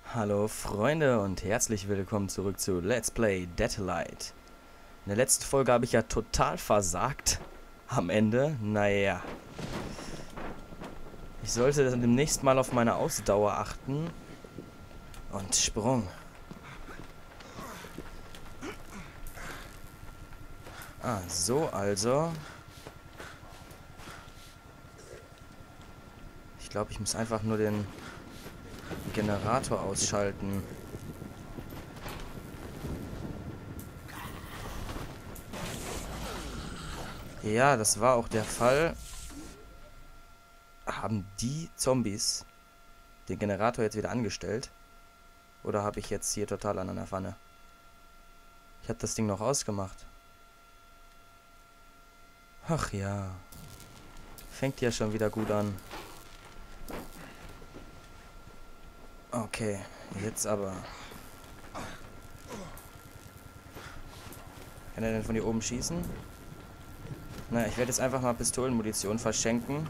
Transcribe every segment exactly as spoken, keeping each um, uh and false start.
Hallo Freunde und herzlich willkommen zurück zu Let's Play Dead Light. In der letzten Folge habe ich ja total versagt. Am Ende, naja. Ich sollte dann demnächst mal auf meine Ausdauer achten. Und Sprung. Ah, so also. Ich glaube, ich muss einfach nur den Generator ausschalten. Ja, das war auch der Fall. Haben die Zombies den Generator jetzt wieder angestellt? Oder habe ich jetzt hier total an einer Pfanne? Ich habe das Ding noch ausgemacht. Ach ja. Fängt ja schon wieder gut an. Okay, jetzt aber. Kann er denn von hier oben schießen? Na, ich werde jetzt einfach mal Pistolenmunition verschenken.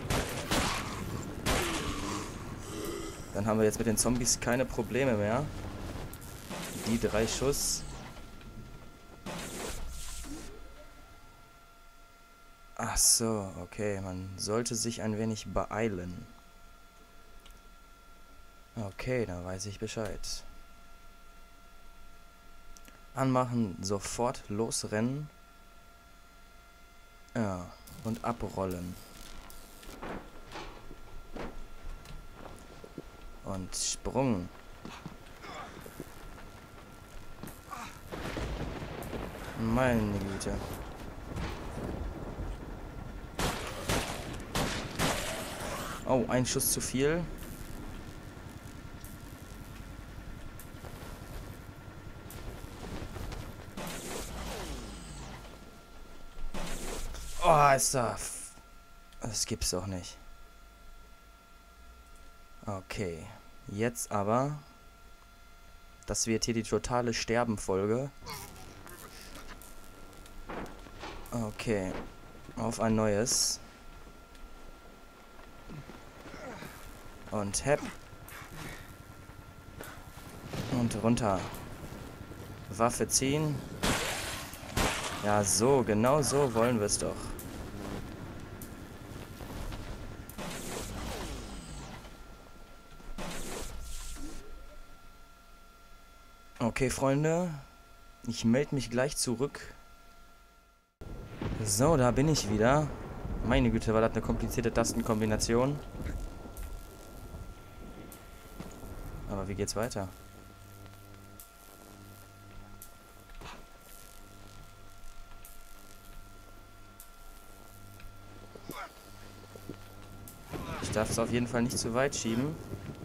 Dann haben wir jetzt mit den Zombies keine Probleme mehr. Die drei Schuss. Ach so, okay. Man sollte sich ein wenig beeilen. Okay, dann weiß ich Bescheid. Anmachen, sofort losrennen. Ja, und abrollen. Und Sprung. Meine Güte. Oh, ein Schuss zu viel. Oh, ist da... Das gibt's doch nicht. Okay. Jetzt aber... Das wird hier die totale Sterbenfolge. Okay. Auf ein neues. Und hepp. Und runter. Waffe ziehen. Ja, so. Genau so wollen wir es doch. Okay, Freunde. Ich melde mich gleich zurück. So, da bin ich wieder. Meine Güte, war das eine komplizierte Tastenkombination. Aber wie geht's weiter? Ich darf es auf jeden Fall nicht zu weit schieben.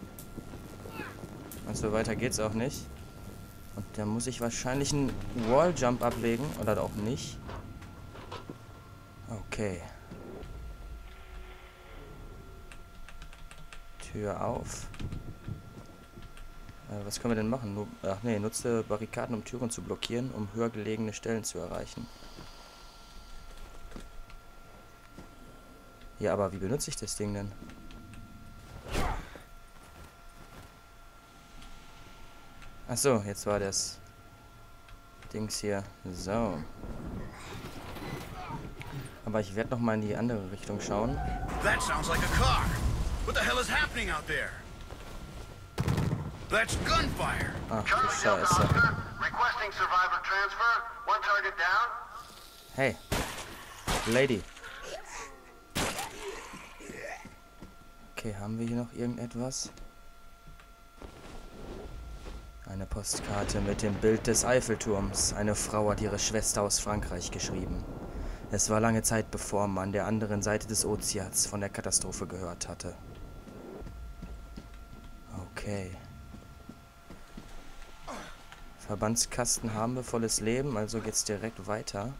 Und so weiter geht's auch nicht. Und da muss ich wahrscheinlich einen Walljump ablegen. Oder auch nicht. Okay. Tür auf. Äh, was können wir denn machen? Nur, ach nee, nutze Barrikaden, um Türen zu blockieren, um höher gelegene Stellen zu erreichen. Ja, aber wie benutze ich das Ding denn? Ach so, jetzt war das Dings hier. So. Aber ich werde noch mal in die andere Richtung schauen. That sounds like a car. What the hell is happening out there? That's gunfire. Ach du Scheiße. Requesting survivor transfer. One target down. Hey. Lady. Okay, haben wir hier noch irgendetwas? Eine Postkarte mit dem Bild des Eiffelturms. Eine Frau hat ihre Schwester aus Frankreich geschrieben. Es war lange Zeit, bevor man an der anderen Seite des Ozeans von der Katastrophe gehört hatte. Okay. Verbandskasten haben wir, volles Leben, also geht's direkt weiter.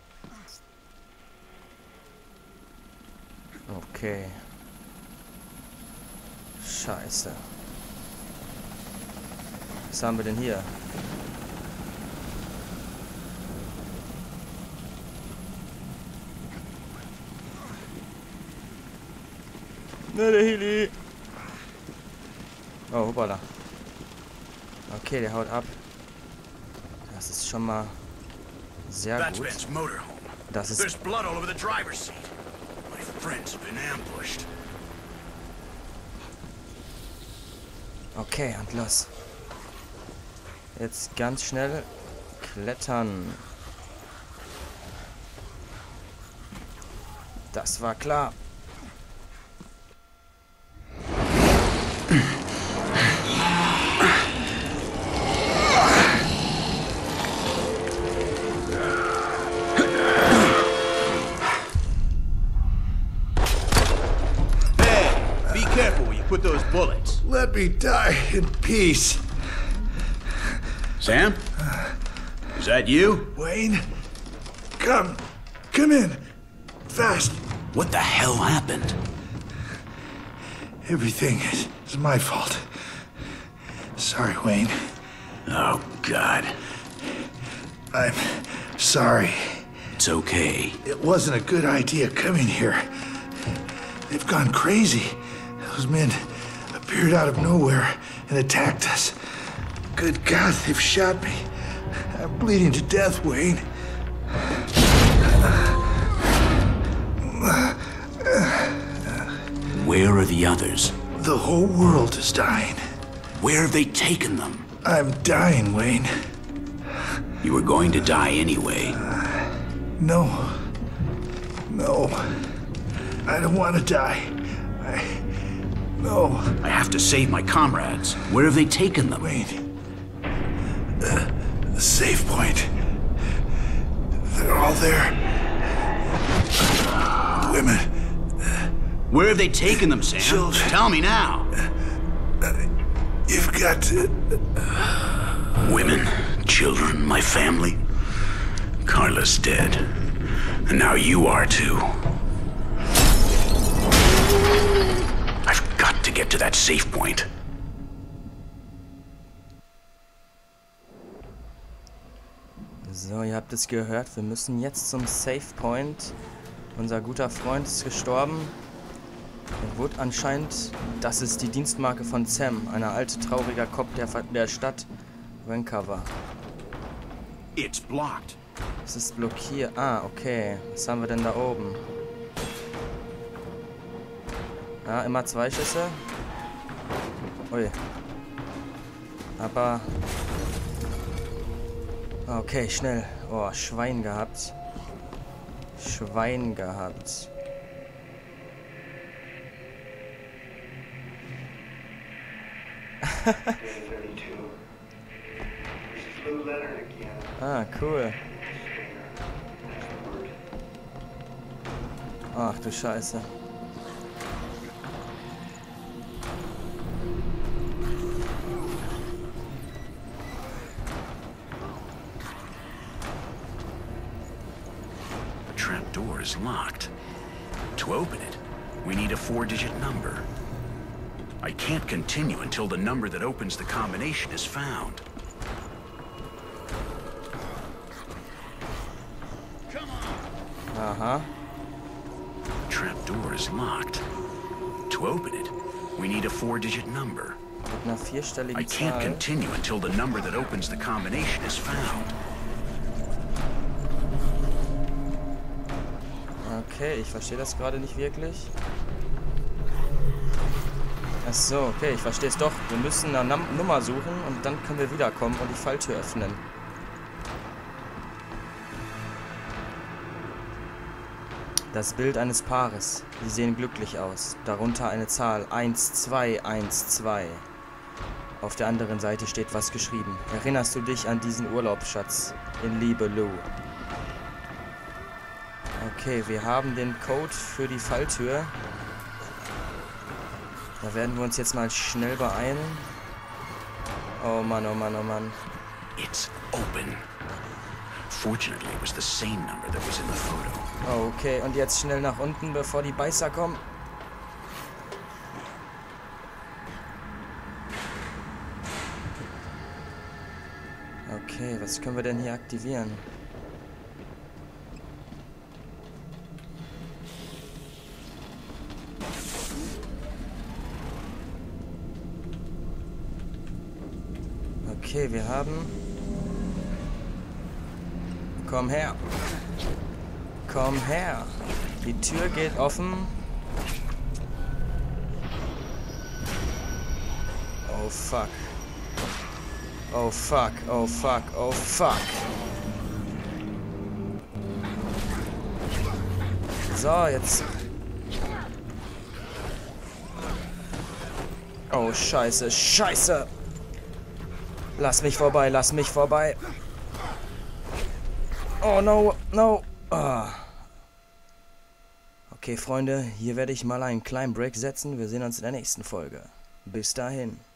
Okay. Scheiße. Was haben wir denn hier? Ne, der Heli. Oh, hoppala. Okay, der haut ab. Das ist schon mal sehr That's gut. Ben's motorhome. Das ist... There's blood all over the driver's seat. My friends have been ambushed. Okay, und los. Jetzt ganz schnell klettern. Das war klar. Those bullets. Let me die in peace. Sam? Is that you? Wayne? Come. Come in. Fast. What the hell happened? Everything is, is my fault. Sorry, Wayne. Oh, God. I'm sorry. It's okay. It wasn't a good idea coming here. They've gone crazy. Those men appeared out of nowhere and attacked us. Good God, they've shot me. I'm bleeding to death, Wayne. Where are the others? The whole world is dying. Where have they taken them? I'm dying, Wayne. You were going to die anyway. No. No. I don't want to die. I... No. I have to save my comrades. Where have they taken them? Wayne. The, the safe point. They're all there. Women. Where have they taken them, Sam? Children. Tell me now. You've got to... Women, children, my family. Carla's dead. And now you are too. I've got to get to that safe point. So, ihr habt es gehört. Wir müssen jetzt zum Safe Point. Unser guter Freund ist gestorben. Er wurde anscheinend... Das ist die Dienstmarke von Sam. Ein alter, trauriger Kopf der, der Stadt Vancouver. It's blocked. Es ist blockiert. Ah, okay. Was haben wir denn da oben? Ja, immer zwei Schüsse. Ui. Aber... Okay, schnell. Oh, Schwein gehabt. Schwein gehabt. Ah, cool. Ach du Scheiße. The trap door is locked. To open it, we need a four-digit number. I can't continue until the number that opens the combination is found. Come on. Aha. The trap door is locked. To open it, we need a four-digit number. Mit einer vierstelligen I can't Zahl. continue until the number that opens the combination is found. Okay, ich verstehe das gerade nicht wirklich. Ach so, okay, ich verstehe es doch. Wir müssen eine Num- Nummer suchen und dann können wir wiederkommen und die Falltür öffnen. Das Bild eines Paares. Sie sehen glücklich aus. Darunter eine Zahl eins zwei eins zwei. Auf der anderen Seite steht was geschrieben. Erinnerst du dich an diesen Urlaubsschatz? In Liebe, Lou. Okay, wir haben den Code für die Falltür. Da werden wir uns jetzt mal schnell beeilen. Oh Mann, oh Mann, oh Mann. It's open. Fortunately, it was the same number that was in the photo. Okay, und jetzt schnell nach unten, bevor die Beißer kommen. Okay, was können wir denn hier aktivieren? Okay, wir haben... Komm her. Komm her. Die Tür geht offen. Oh fuck. Oh fuck, oh fuck, oh fuck. So, jetzt... Oh, scheiße, scheiße. Lass mich vorbei, lass mich vorbei. Oh, no, no. Ah. Okay, Freunde, hier werde ich mal einen kleinen Break setzen. Wir sehen uns in der nächsten Folge. Bis dahin.